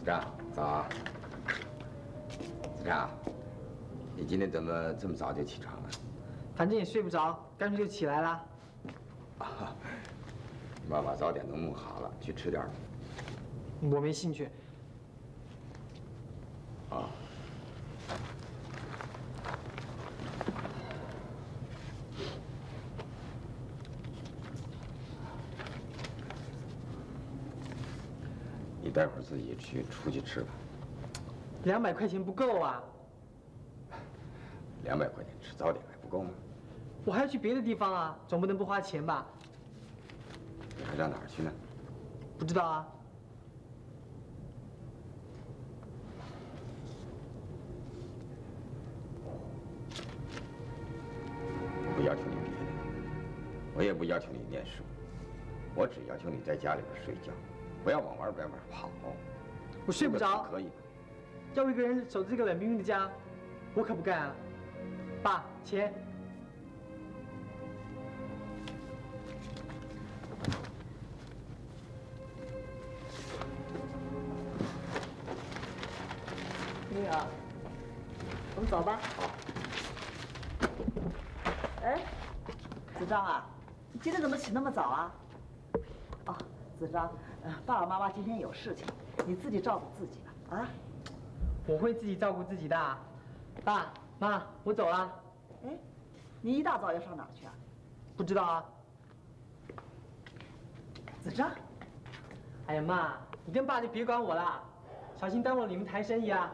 章，早。子章，你今天怎么这么早就起床了？ 反正也睡不着，干脆就起来了。 啊，妈把早点都弄好了，去吃点儿。 我没兴趣。 啊。你待会儿自己出去吃吧。 200块钱不够啊 ！200块钱吃早点还不够吗？ 我还要去别的地方啊，总不能不花钱吧？ 你还到哪儿去呢？ 不知道啊。 我不要求你别的，我也不要求你念书，我只要求你在家里边睡觉，不要往外边跑。 我睡不着， 可以吗？ 要我一个人守着这个冷冰冰的家，我可不干啊！爸，钱。 女儿，我们走吧。 好。 哎，子章啊，你今天怎么起那么早啊？哦，子章，爸爸妈妈今天有事情，你自己照顾自己吧，啊？ 我会自己照顾自己的。爸妈，我走了。 哎，你一大早要上哪儿去啊？ 不知道啊。 子章， 哎呀妈，你跟爸就别管我了，小心耽误了你们谈生意啊。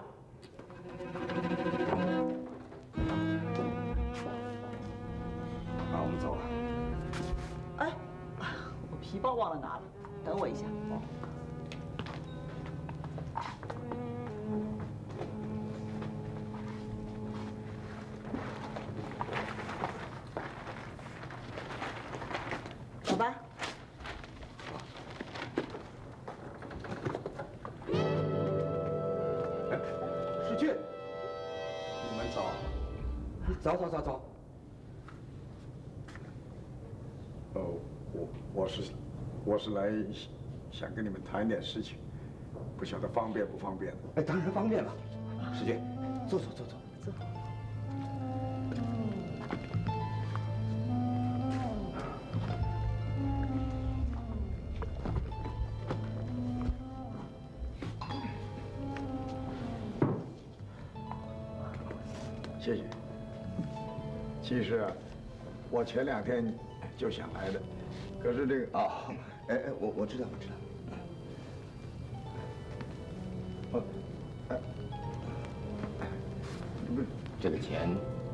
好，我们走了。 哎，我皮包忘了拿了，等我一下。哦。走吧。 哎，世俊，你们早。走。 我是来想跟你们谈一点事情，不晓得方便不方便？ 哎，当然方便了。世俊，坐。 谢谢。其实啊，我前2天就想来的，可是这个哦，我知道。不是这个钱，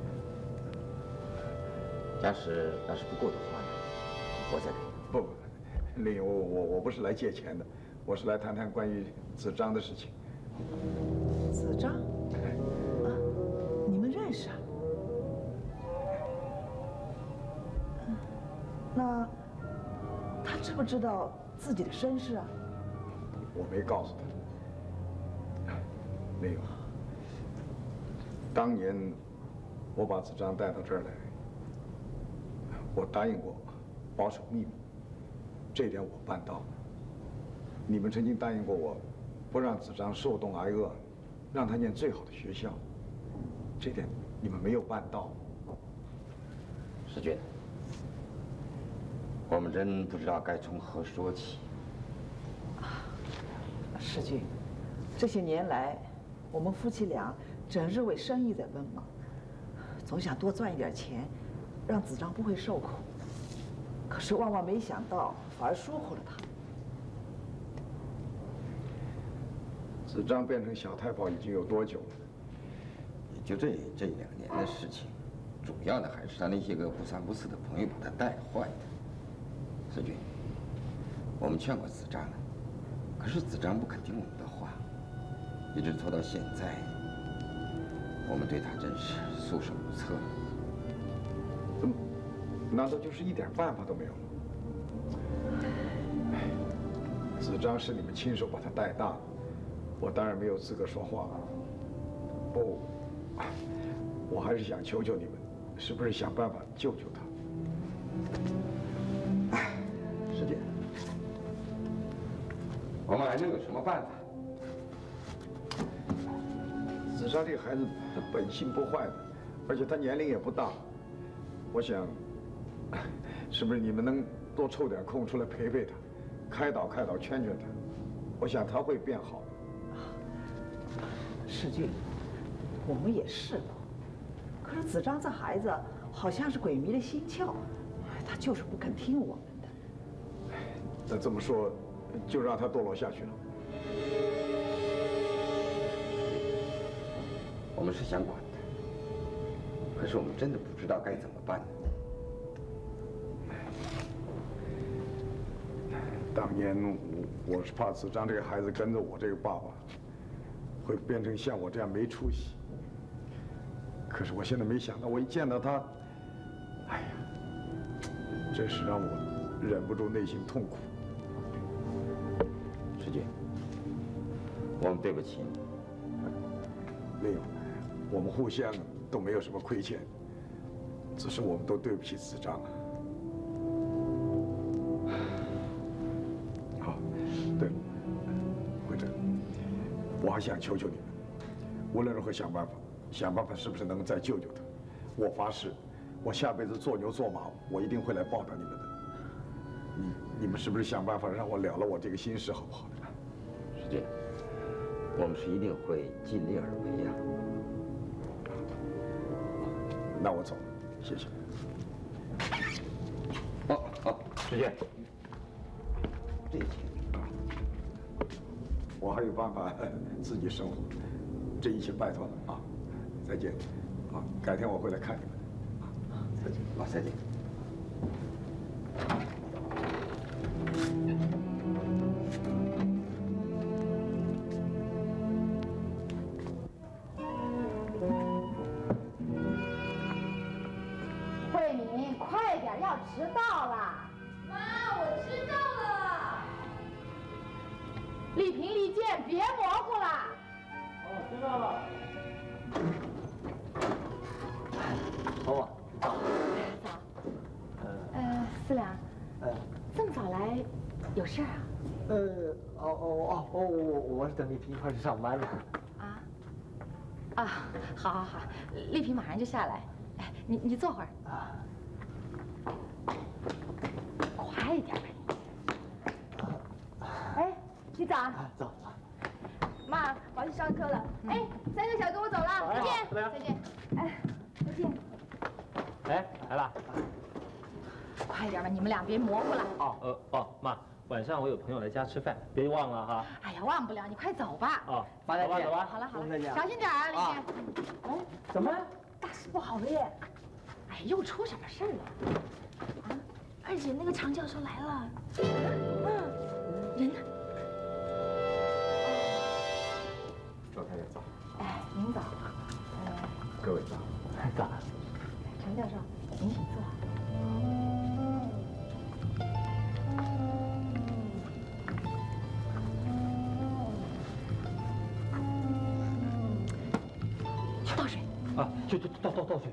要是不够的话，我再给你。 不，丽颖，我不是来借钱的，我是来谈谈关于子章的事情。 子章？啊，你们认识啊？那他知不知道自己的身世啊？ 我没告诉他。没有。当年我把子章带到这儿来，我答应过保守秘密，这点我办到了。你们曾经答应过我，不让子章受冻挨饿，让他念最好的学校，这点你们没有办到。 世俊，我们真不知道该从何说起。 世俊，这些年来，我们夫妻俩整日为生意在奔忙，总想多赚一点钱，让子章不会受苦。可是万万没想到，反而疏忽了他。 子章变成小太保已经有多久了？ 也就这1、2年的事情，主要的还是他那些个不三不四的朋友把他带坏的。世俊，我们劝过子章了，可是子章不肯听我们的话，一直拖到现在，我们对他真是束手无策。 难道就是一点办法都没有吗？子章是你们亲手把他带大的，我当然没有资格说话了。不，我还是想求求你们，是不是想办法救救他？ 世俊，我们还能有什么办法？ 子章这个孩子他本性不坏的，而且他年龄也不大，我想，是不是你们能多抽点空出来陪陪他，开导开导，劝劝他，我想他会变好的。 世俊，我们也试过，可是子章这孩子好像是鬼迷了心窍，他就是不肯听我们的。 那这么说，就让他堕落下去了。 我们是想管他，可是我们真的不知道该怎么办呢。 当年我是怕子章这个孩子跟着我这个爸爸，会变成像我这样没出息。可是我现在没想到，我一见到他，哎呀，真是让我忍不住内心痛苦。 世俊，我们对不起你。 没有，我们互相都没有什么亏欠，只是我们都对不起子章了。好，对了，慧珍，我还想求求你们，无论如何想办法，是不是能再救救他？我发誓，我下辈子做牛做马，我一定会来报答你们的。你们是不是想办法让我了了我这个心事，好不好？ 世俊，我们是一定会尽力而为呀。 那我走了，谢谢。 好，世俊，这钱啊， 我还有办法自己生活，这一切拜托了啊！再见，啊，改天我会来看你们的，啊，再见， 好，再见。 慧敏，快点，要迟到了。 妈，我知道了。 丽萍、丽健，别模糊了。 哦，知道了。好啊，早。 早。四两。这么早来，有事儿啊？ 我是等丽萍一块儿去上班的。 啊，好，丽萍马上就下来。哎，你坐会儿。 啊。 快一点吧你。哎，你早。 走。 妈，我要去上课了。哎，3个小时我走了，再见。 再见。 哎，再见。 哎，来了。 快一点吧，你们俩别模糊了。 妈，晚上我有朋友来家吃饭，别忘了哈。 哎呀，忘不了，你快走吧。 哦，妈再见。走吧。 好了， 再见。 小心点啊，丽姐。哎， 怎么？ 大事不好了耶！哎，又出什么事儿了？啊， 二姐，那个常教授来了。 人呢？ 赵太太早。 哎，您早。 各位早。 早。 常教授，您请坐。倒水。 啊，去倒水。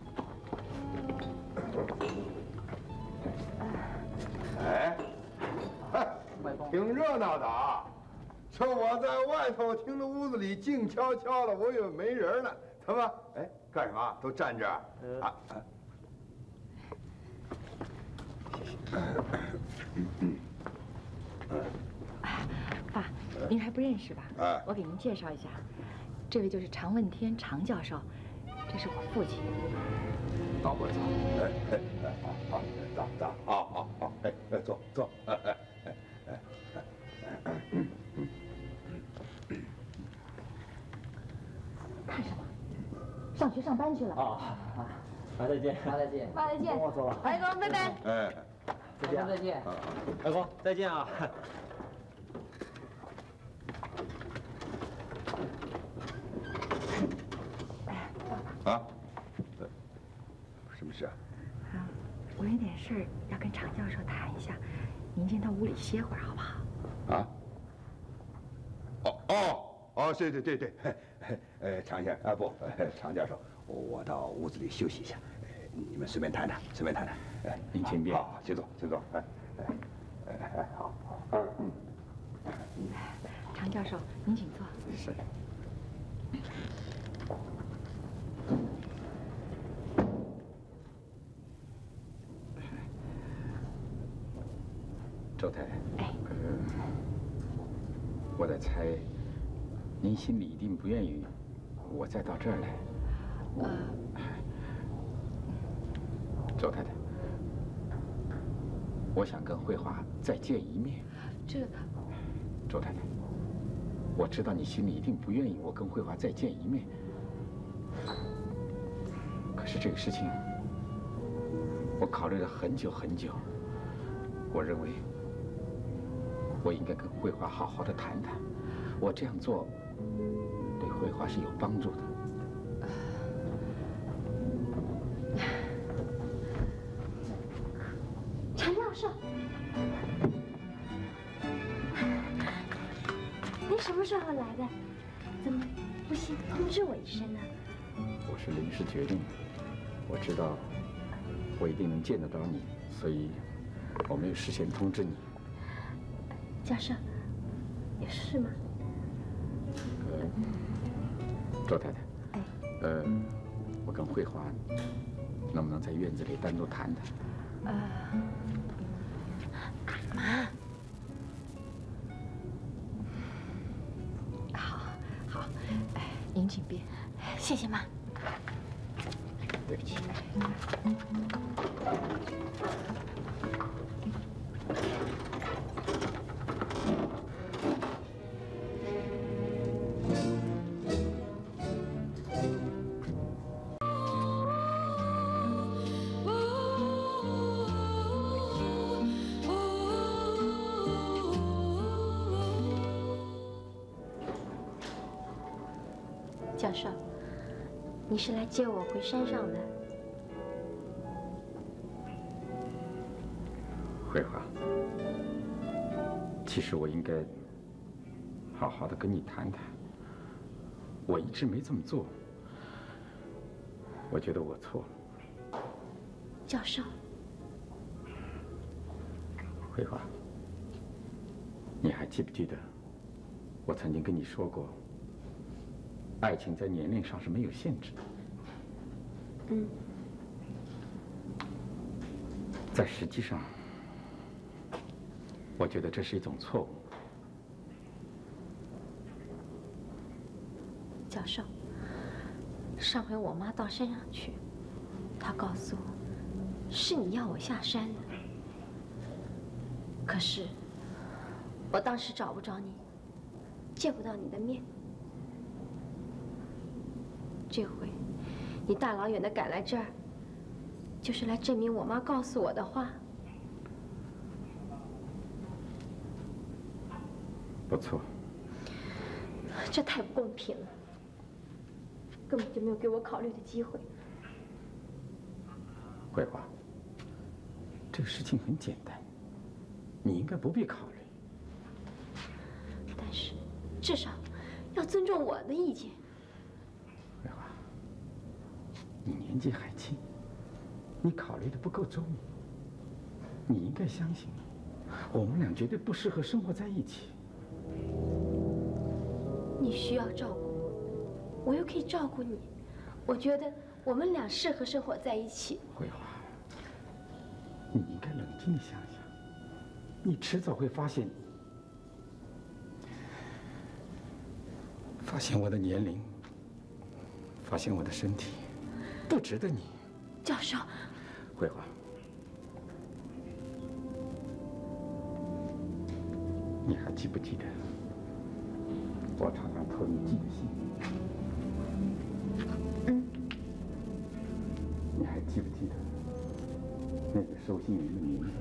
哎，挺热闹的啊！这我在外头听着屋子里静悄悄的，我以为没人呢。他们哎干什么？都站这儿啊？ 爸，您还不认识吧？ 哎， 我给您介绍一下，这位就是常问天常教授，这是我父亲。 早不早？好，早，好，哎，坐， 干什么？上学上班去了。 妈再见。 妈再见。 妈再见。 我走了。 白公，拜拜。 哎， 再见。 再见。 白公，再见啊。 啊，什么事啊？ 我有点事儿要跟常教授谈一下，您先到屋里歇会儿好不好？ 啊？对，常先生啊，不，常教授，我到屋子里休息一下，你们随便谈谈。哎， 您请便。 好，请坐。好。 常教授，您请坐。 是。 周太太，我在猜，您心里一定不愿意我再到这儿来。周太太，我想跟慧华再见一面。周太太，我知道你心里一定不愿意我跟慧华再见一面，可是这个事情，我考虑了很久很久，我认为。我应该跟慧华好好的谈谈，我这样做对慧华是有帮助的。 陈教授，您什么时候来的？怎么不先通知我一声呢？ 我是临时决定的，我知道我一定能见得到你，所以我没有事先通知你。 教授，有事吗？ 周太太，我跟慧华能不能在院子里单独谈谈？ 妈，好， 您请便。 谢谢妈。 对不起。 教授，你是来接我回山上的？ 慧华，其实我应该好好的跟你谈谈，我一直没这么做，我觉得我错了。 教授， 慧华，你还记不记得我曾经跟你说过？爱情在年龄上是没有限制的。在实际上，我觉得这是一种错误。 教授，上回我妈到山上去，她告诉我，是你要我下山的。可是，我当时找不着你，见不到你的面。这回，你大老远的赶来这儿，就是来证明我妈告诉我的话。 不错。 这太不公平了，根本就没有给我考虑的机会。 慧华，这个事情很简单，你应该不必考虑。 但是，至少要尊重我的意见。 慧华，你年纪还轻，你考虑的不够周密。你应该相信，我们俩绝对不适合生活在一起。 你需要照顾我，我又可以照顾你，我觉得我们俩适合生活在一起。 慧华，你应该冷静地想想，你迟早会发现我的年龄，发现我的身体不值得你。 教授， 慧华，你还记不记得我常常托你寄的信？你还记不记得那个收信人的名字？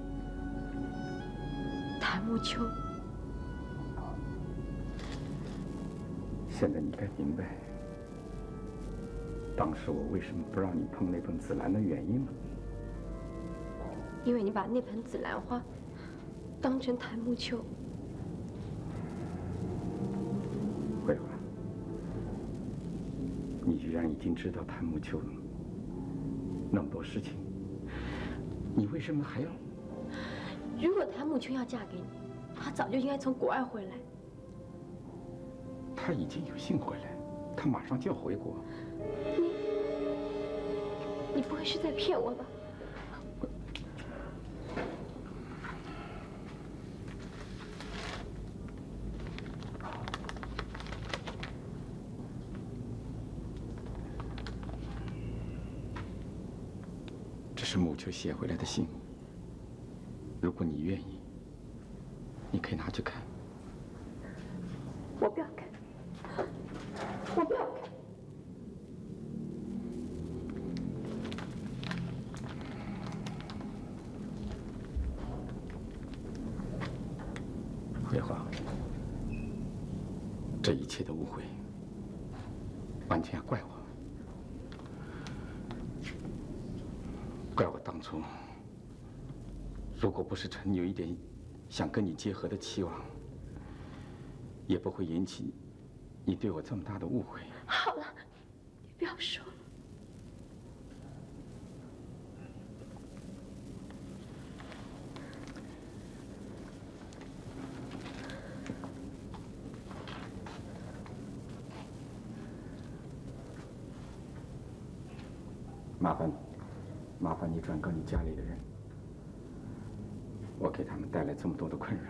谭木秋。 现在你该明白，当时我为什么不让你碰那盆紫兰的原因了。 因为你把那盆紫兰花当成谭木秋。 慧华，你居然已经知道谭木秋那么多事情，你为什么还要？ 如果谭木秋要嫁给你，她早就应该从国外回来。 他已经有幸回来， 他马上就要回国。 你不会是在骗我吧？ 这是母丘写回来的信，如果你愿意，你可以拿去看。 我不要看，我不要看。 慧华，这一切的误会，完全要怪我。怪我当初，如果不是陈有一点想跟你结合的期望，也不会引起你对我这么大的误会。 好了，你不要说了。 麻烦你转告你家里的人，我给他们带来这么多的困扰。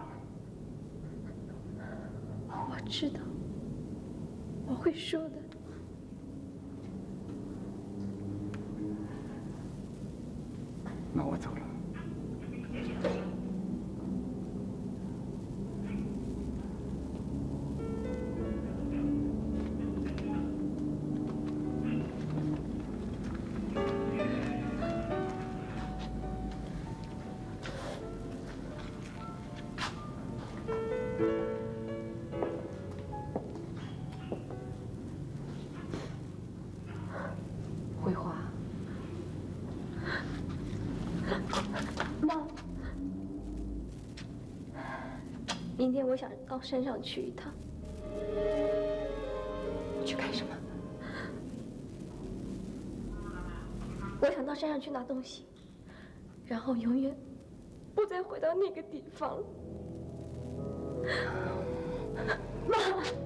我知道，我会说的。 那我走了。 慧华，妈，明天我想到山上去一趟。 去干什么？ 我想到山上去拿东西，然后永远不再回到那个地方了。妈。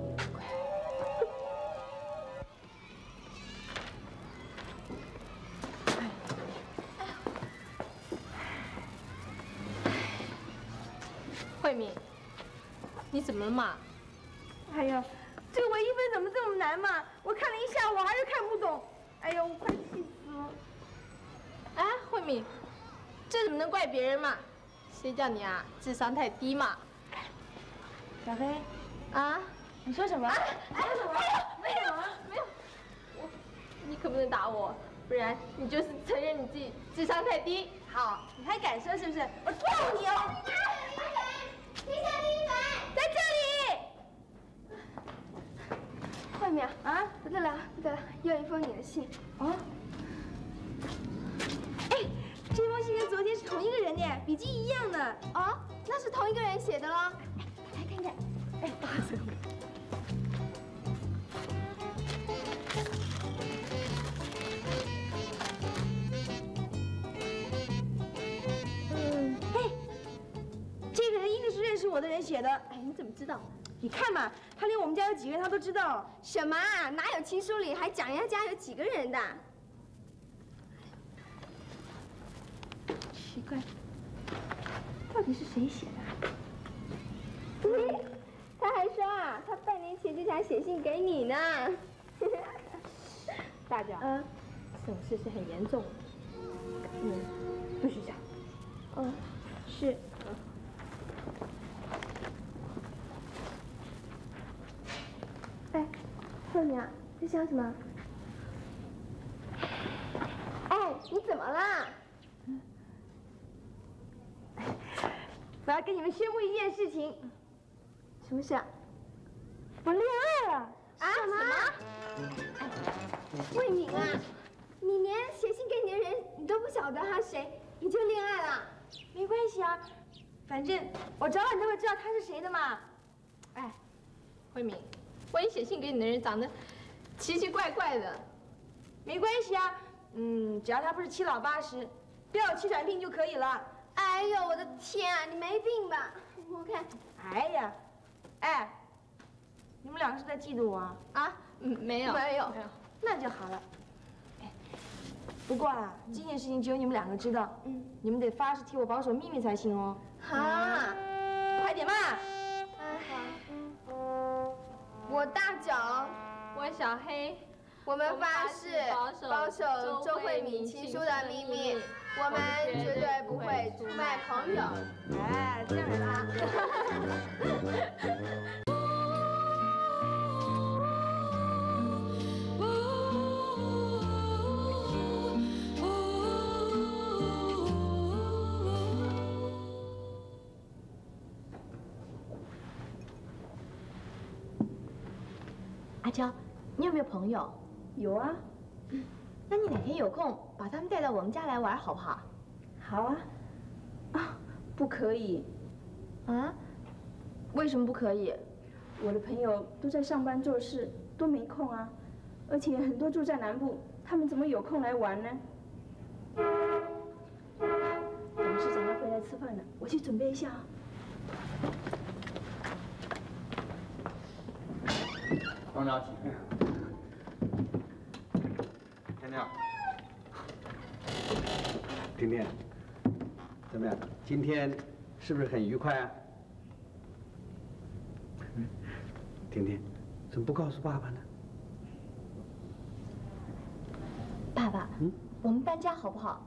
慧敏，你怎么了嘛？ 哎呀，这个微积分怎么这么难嘛？我看了一下午还是看不懂。哎呀，我快气死了！ 哎，慧敏，这怎么能怪别人嘛？谁叫你啊，智商太低嘛？ 小黑， 啊？ 你说什么？ 哎，没有，你可不能打我，不然你就是承认你自己智商太低。 好，你还敢说是不是？我揍你哦！在这里。 慧敏啊，不得了，又一封你的信。 哦。哎，这封信跟昨天是同一个人的，笔迹一样的。 哦，那是同一个人写的喽。 来看看。哎，不好意思。这个人一定是认识我的人写的。 哎，你怎么知道？ 你看嘛，他连我们家有几个人他都知道。 什么啊？哪有亲书里还讲人家家有几个人的？奇怪，到底是谁写的？他还说啊，他半年前就想写信给你呢。 大脚， 这种事是很严重的。 不许讲。 哦，是。哎，慧敏啊，在想什么？哎，你怎么啦？ 我要跟你们宣布一件事情。 什么事啊？ 我恋爱了。 啊？什么？慧敏啊，你连写信给你的人你都不晓得他谁，你就恋爱了？ 没关系啊，反正我早晚都会知道他是谁的嘛。 哎，慧敏，万一写信给你的人长得奇奇怪怪的， 没关系啊，只要他不是七老八十，不要有气喘病就可以了。 哎呦，我的天啊，你没病吧？我看。 哎呀，哎，你们两个是在嫉妒我啊？ 啊， 没有， 那就好了。不过啊，这件事情只有你们两个知道，你们得发誓替我保守秘密才行哦。 啊， 快点嘛！ 我大脚，我小黑，我们发誓保守周慧敏亲疏的秘密，我们绝对不会出卖朋友。 哎，这样啊。 阿娇，你有没有朋友？ 有啊。 那你哪天有空把他们带到我们家来玩好不好？ 好啊。啊，不可以。 啊？为什么不可以？ 我的朋友都在上班做事，都没空啊。而且很多住在南部，他们怎么有空来玩呢？董事长要回来吃饭了，我去准备一下啊。 董事长，天天， 婷婷，怎么样？今天是不是很愉快啊？婷婷，怎么不告诉爸爸呢？ 爸爸，我们搬家好不好？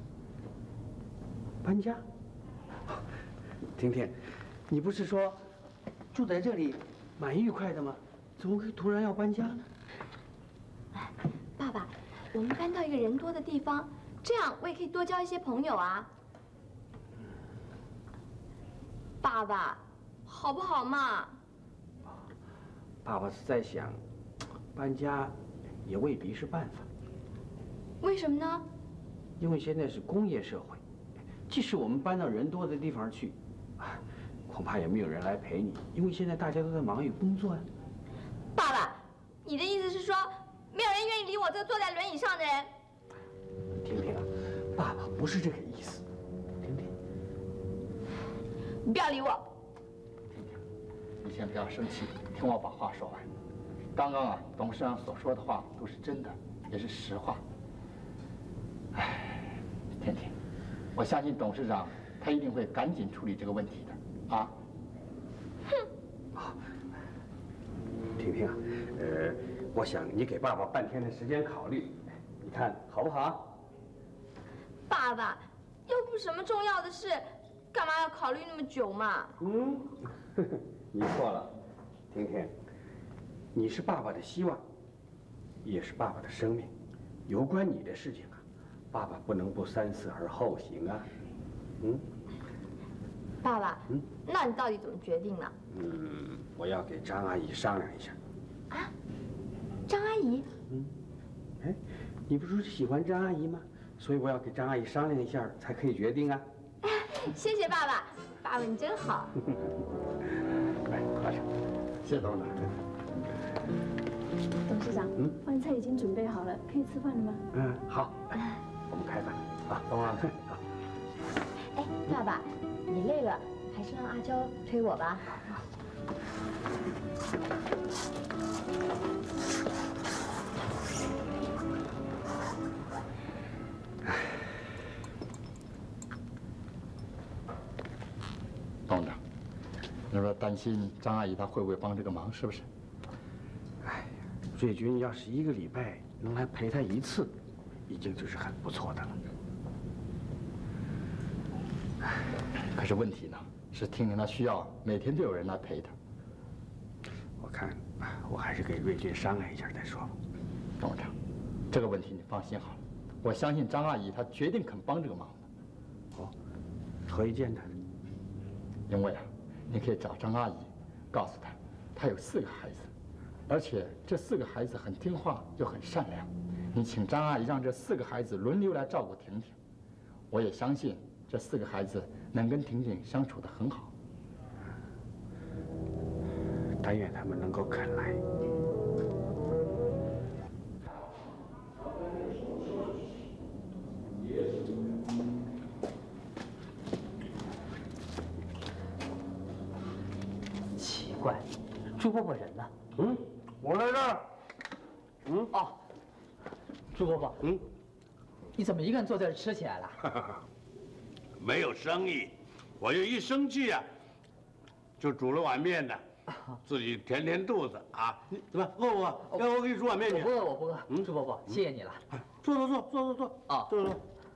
搬家？婷婷，你不是说住在这里蛮愉快的吗？怎么会突然要搬家呢？ 爸爸，我们搬到一个人多的地方，这样我也可以多交一些朋友啊。爸爸，好不好嘛？ 爸爸是在想，搬家也未必是办法。 为什么呢？ 因为现在是工业社会，即使我们搬到人多的地方去，恐怕也没有人来陪你，因为现在大家都在忙于工作呀。 爸爸，你的意思是说，没有人愿意理我这个坐在轮椅上的人？ 婷婷啊，爸爸不是这个意思。婷婷， 你不要理我。 婷婷，你先不要生气，听我把话说完。刚刚啊，董事长所说的话都是真的，也是实话。哎，婷婷，我相信董事长他一定会赶紧处理这个问题的，啊。 婷婷啊，我想你给爸爸半天的时间考虑，你看好不好？ 爸爸，又不是什么重要的事，干嘛要考虑那么久嘛？ 你错了，婷婷，你是爸爸的希望，也是爸爸的生命，有关你的事情啊，爸爸不能不三思而后行啊。 爸爸，那你到底怎么决定呢？ 我要给张阿姨商量一下。 啊，张阿姨？ 哎，你不是喜欢张阿姨吗？所以我要给张阿姨商量一下，才可以决定啊。 谢谢爸爸，爸爸你真好。 来，喝上。 谢谢董事长。 董事长，饭菜已经准备好了，可以吃饭了吗？ 好，来，我们开饭。啊， 董事长。 好。 哎，爸爸，你累了，还是让阿娇推我吧。 董事长，你说担心张阿姨她会不会帮这个忙，是不是？ 哎呀，瑞军要是1个礼拜能来陪她一次，已经就是很不错的了。 可是问题呢，是婷婷她需要每天都有人来陪她。 我看，我还是给瑞军商量一下再说吧。 董事长，这个问题你放心好了，我相信张阿姨她绝定肯帮这个忙的。 何以见得？ 因为啊，你可以找张阿姨，告诉她，她有4个孩子，而且这4个孩子很听话又很善良。你请张阿姨让这4个孩子轮流来照顾婷婷，我也相信这4个孩子能跟婷婷相处得很好。 但愿他们能够肯来。 奇怪，朱伯伯人呢？ 我在这儿。 哦，朱伯伯，你怎么一个人坐在这吃起来了？ 没有生意，我就一生气啊，就煮了碗面呢，自己填填肚子啊。你怎么饿不饿？要我给你煮碗面去？ 我不饿，我不饿。朱伯伯，谢谢你了。 坐。啊，坐。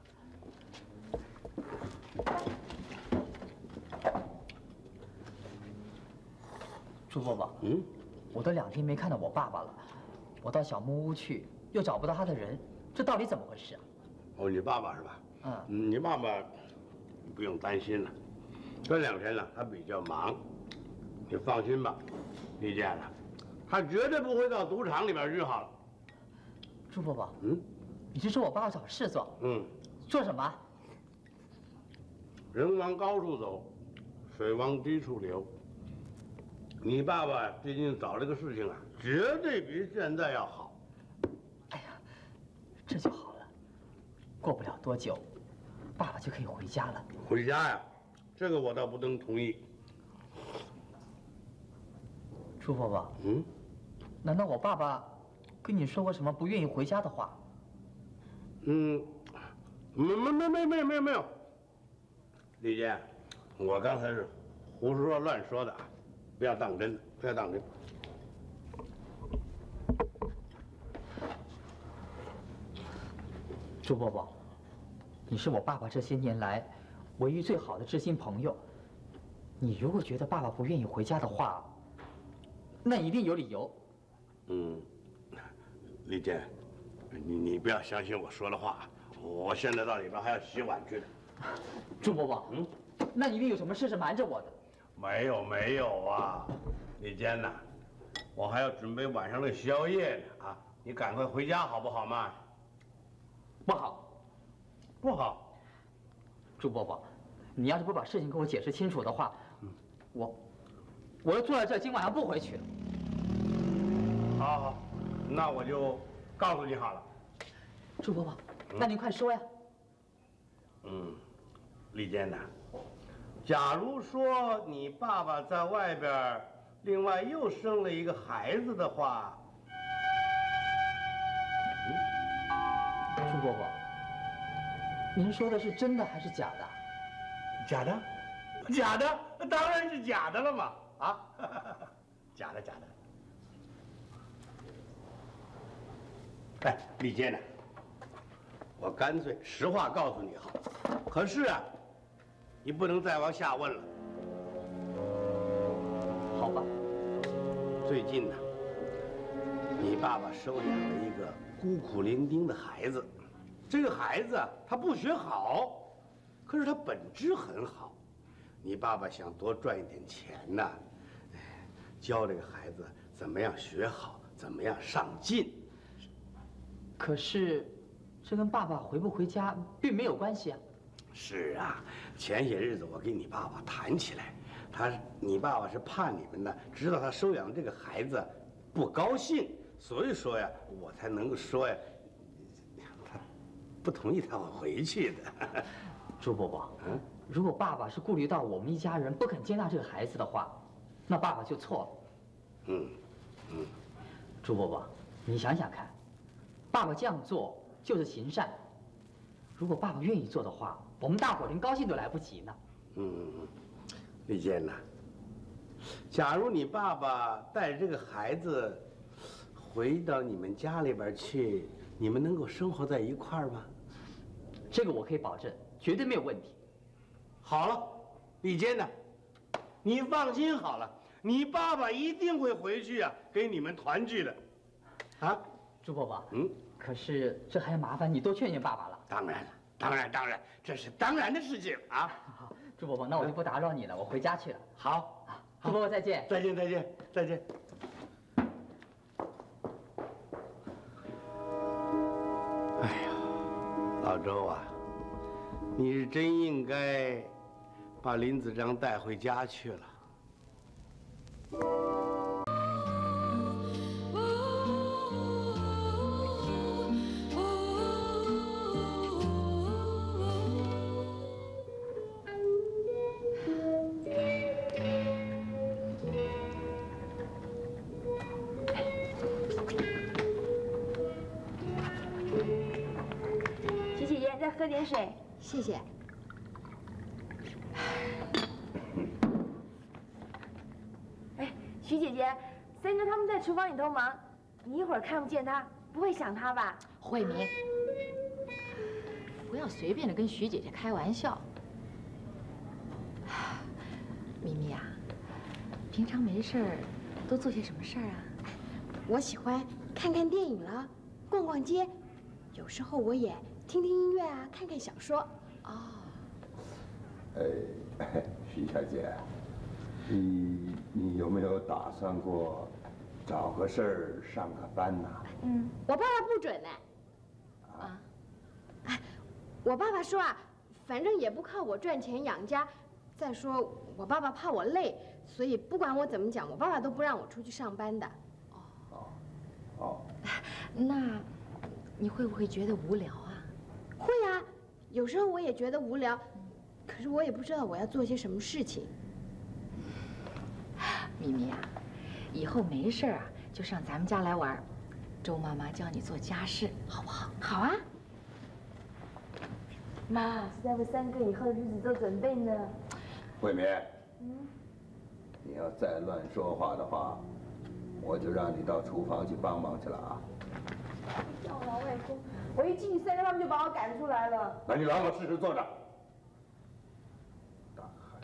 朱伯伯，我都2天没看到我爸爸了，我到小木屋去，又找不到他的人，这到底怎么回事啊？ 哦，你爸爸是吧？你爸爸不用担心了，这2天呢，他比较忙，你放心吧，李健了，他绝对不会到赌场里边去好了。 朱伯伯，你是说我爸爸找事做？做什么？ 人往高处走，水往低处流。你爸爸最近找这个事情啊，绝对比现在要好。 哎呀，这就好了。过不了多久，爸爸就可以回家了。 回家呀，这个我倒不能同意。 朱伯伯，难道我爸爸跟你说过什么不愿意回家的话？ 没有。李健，我刚才是胡说乱说的啊。不要当真，不要当真。 朱伯伯，你是我爸爸这些年来唯一最好的知心朋友。你如果觉得爸爸不愿意回家的话，那一定有理由。 李健，你不要相信我说的话，我现在到里边还要洗碗去呢。 朱伯伯，那一定有什么事是瞒着我的。 没有啊，李坚呐，我还要准备晚上的宵夜呢啊！你赶快回家好不好嘛？不好。 朱伯伯，你要是不把事情跟我解释清楚的话，我要坐在这，今晚上不回去了。 好，那我就告诉你好了。 朱伯伯，那您快说呀。 李坚呐。假如说你爸爸在外边，另外又生了一个孩子的话， 朱伯伯，您说的是真的还是假的？ 假的，当然是假的了嘛！啊，假的。哎，李健呢？我干脆实话告诉你好。可是啊。你不能再往下问了， 好吧？ 最近呢，你爸爸收养了一个孤苦伶仃的孩子，这个孩子啊，他不学好，可是他本质很好。你爸爸想多赚一点钱呢，教这个孩子怎么样学好，怎么样上进。 可是，这跟爸爸回不回家并没有关系啊。 是啊，前些日子我跟你爸爸谈起来，你爸爸是怕你们呢知道他收养这个孩子不高兴，所以说呀，我才能够说呀，他不同意他回去的。 朱伯伯，如果爸爸是顾虑到我们一家人不肯接纳这个孩子的话，那爸爸就错了。朱伯伯，你想想看，爸爸这样做就是行善。如果爸爸愿意做的话，我们大伙连高兴都来不及呢。 李健呐，假如你爸爸带着这个孩子回到你们家里边去，你们能够生活在一块儿吗？ 这个我可以保证，绝对没有问题。 好了，李健呐，你放心好了，你爸爸一定会回去啊，给你们团聚的。啊， 朱伯伯，可是这还要麻烦你多劝劝爸爸了。 当然，这是当然的事情啊。 好，朱伯伯，那我就不打扰你了，我回家去了。 好， 朱伯伯再见。 再见。哎呀，老周啊，你是真应该把林子章带回家去了。 喝点水，谢谢。哎，徐姐姐，三哥他们在厨房里头忙，你一会儿看不见他，不会想他吧？ 慧敏，不要随便的跟徐姐姐开玩笑。咪咪呀，平常没事儿都做些什么事儿啊？ 我喜欢看看电影了，逛逛街，有时候我也听听音乐啊，看看小说。 哦。 徐小姐，你有没有打算过找个事儿上个班呐？ 我爸爸不准呢。啊？哎，我爸爸说啊，反正也不靠我赚钱养家。再说我爸爸怕我累，所以不管我怎么讲，我爸爸都不让我出去上班的。 哦。 那你会不会觉得无聊啊？ 会啊，有时候我也觉得无聊，可是我也不知道我要做些什么事情。 咪咪啊，以后没事啊，就上咱们家来玩，周妈妈教你做家事，好不好？ 好啊。妈是在为三哥以后的日子做准备呢。 慧敏，你要再乱说话的话，我就让你到厨房去帮忙去了啊！ 叫我老外公，我一进去，三哥他们就把我赶出来了。 那你老老实实坐着。大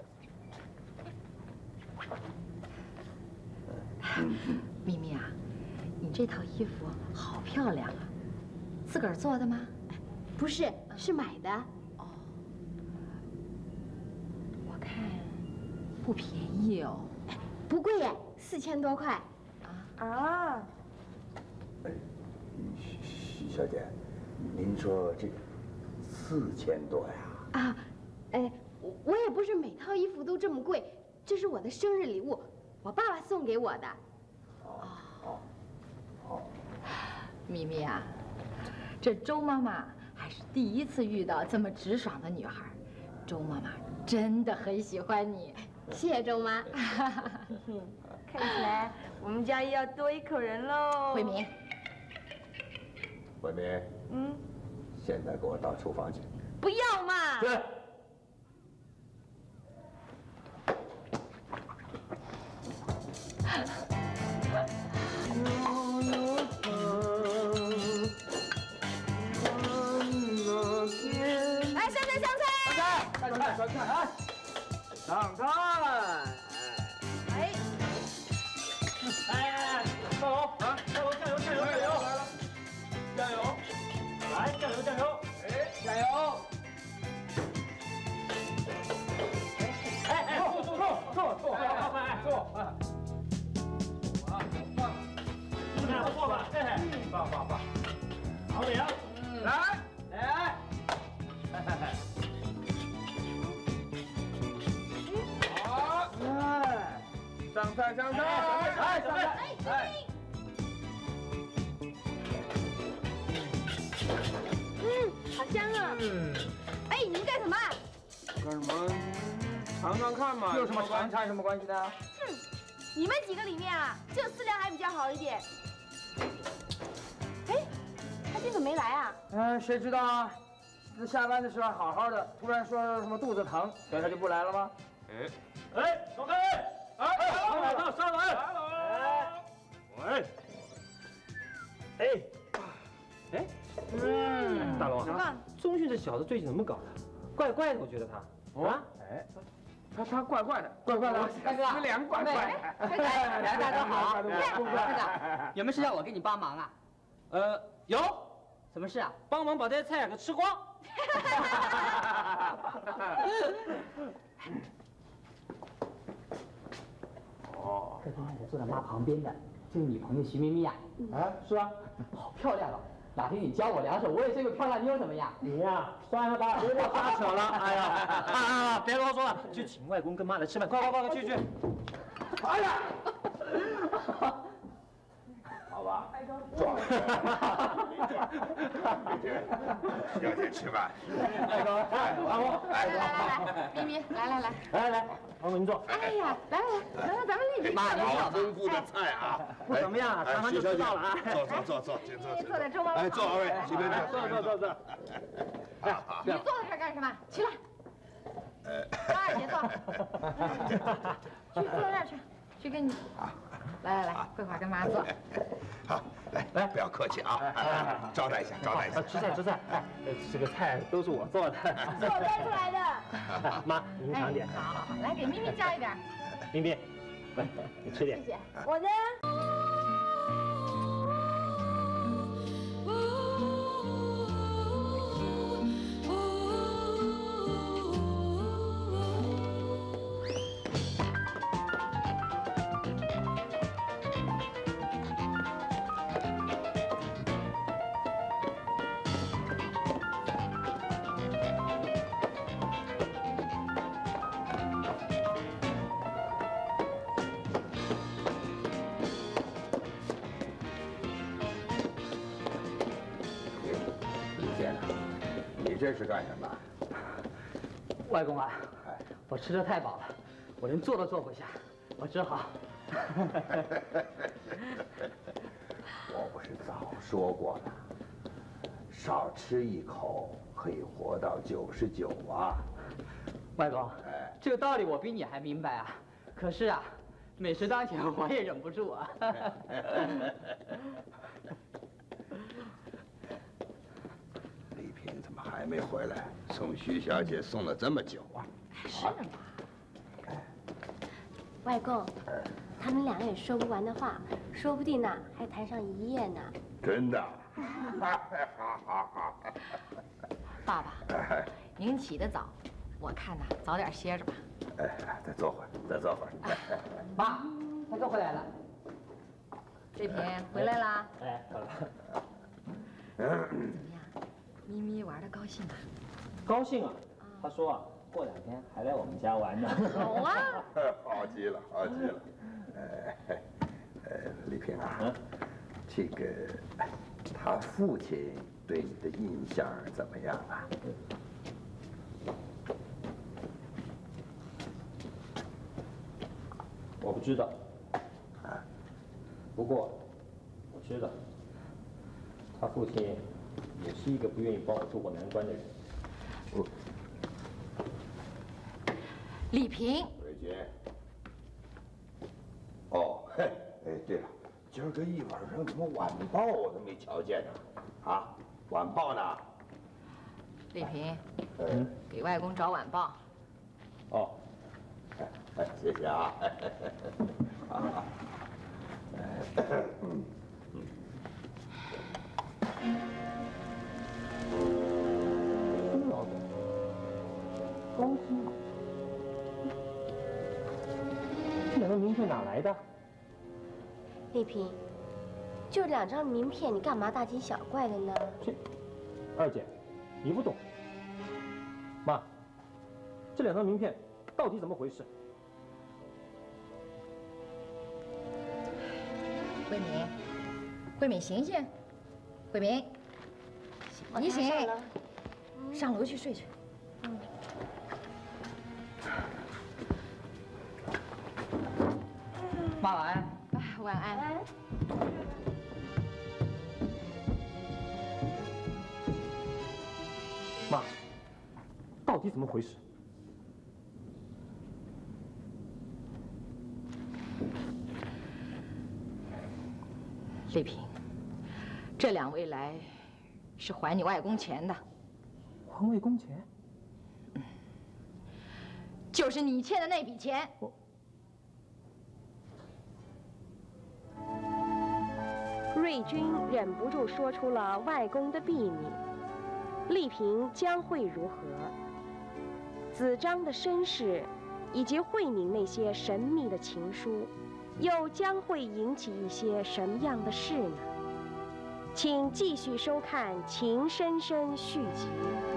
孩子。 咪咪啊，你这套衣服好漂亮啊，自个儿做的吗？ 不是，是买的。 哦，我看不便宜哦。 不贵耶，4000多块。啊。 徐小姐，您说这4000多呀？ 啊，我也不是每套衣服都这么贵，这是我的生日礼物，我爸爸送给我的。 咪咪啊，这周妈妈还是第一次遇到这么直爽的女孩，周妈妈真的很喜欢你。 谢谢周妈。看起来我们家又要多一口人喽。 慧敏。 慧敏。现在给我到厨房去。 不要嘛。 对。 来，上菜上菜。 上菜啊！上菜！哎，大龙啊，大龙，加油加油加油！加油！来，加油加油！哎，加油！坐，快坐！坐吧，放，好点，来。好，上菜，上菜！ 好香啊！哎，你们干什么？ 干什么？尝尝看嘛。有什么尝什么关系呢？ 你们几个里面啊，只有4两还比较好一点。哎，他今天怎么没来啊？ 谁知道啊？下班的时候好好的，突然说什么肚子疼，所以他就不来了吗？走开！上来！大龙，钟迅这小子最近怎么搞的？怪怪的，我觉得他。他怪怪的。 大哥， 你们两个怪怪的。 大哥好。队长，有没有事要我给你帮忙啊？ 有。 什么事啊？ 帮忙把这些菜给吃光。 这个太太坐在妈旁边的，就是你朋友徐咪咪呀。 是啊， 好漂亮哦！哪天你教我2手，我也是个漂亮妞，怎么样？ 你呀，算了吧，别再瞎扯了。哎呀，别啰嗦了，去请外公跟妈来吃饭，快，去。哎呀， 好吧，壮。要去吃饭。 外公， 来，咪咪，来。 王您坐。 哎呀，来，咱们立即坐。 好丰富的菜啊！ 不怎么样，尝完就知道了啊。 坐， 坐在周妈妈。 哎，坐二位，随便坐。 哎，你坐在这儿干什么？起来。张二姐坐。去坐那儿去，去跟你。来，桂花跟妈坐。 好，来，不要客气啊，招待一下。 吃菜，哎，这个菜都是我做的， 是我端出来的。 妈，您尝点。 好，来给咪咪加一点。 咪咪，来，你吃点。 谢谢。我的。 这是干什么？ 外公啊，我吃得太饱了，我连坐都坐不下，我只好。 我不是早说过了，少吃一口可以活到99啊！ 外公，这个道理我比你还明白啊。可是啊，美食当前，我也忍不住啊。 还没回来，送徐小姐送了这么久啊！ 是吗？外公，他们两个也说不完的话，说不定呢还谈上一夜呢。 真的？ 爸爸，您起得早，我看呐，早点歇着吧。 哎，再坐会儿， 妈，大哥回来了。 丽萍回来啦？ 哎，好了。 怎么样？咪咪玩的高兴吧？ 高兴啊！他说啊，过2天还来我们家玩呢。 好啊！ 好极了。丽萍啊，这个他父亲对你的印象怎么样啊？ 我不知道。不过我知道，他父亲也是一个不愿意帮我渡过难关的人。 丽萍， 瑞姐。哦，嘿，哎，对了，今儿个一晚上怎么晚报我都没瞧见呢？啊，晚报呢？ 丽萍，给外公找晚报。 哦，哎，谢谢啊。好。 高兴。这2张名片哪来的？ 丽萍，就2张名片，你干嘛大惊小怪的呢？ 二姐，你不懂。妈，这2张名片到底怎么回事？ 慧敏，醒醒！慧敏，你醒，上楼去睡去。 妈晚安。 晚安。 妈，到底怎么回事？ 丽萍，这2位来是还你外公钱的。 还外公钱？ 就是你欠的那笔钱。 瑞军忍不住说出了外公的秘密，丽萍将会如何？子张的身世，以及慧敏那些神秘的情书，又将会引起一些什么样的事呢？请继续收看《情深深》续集。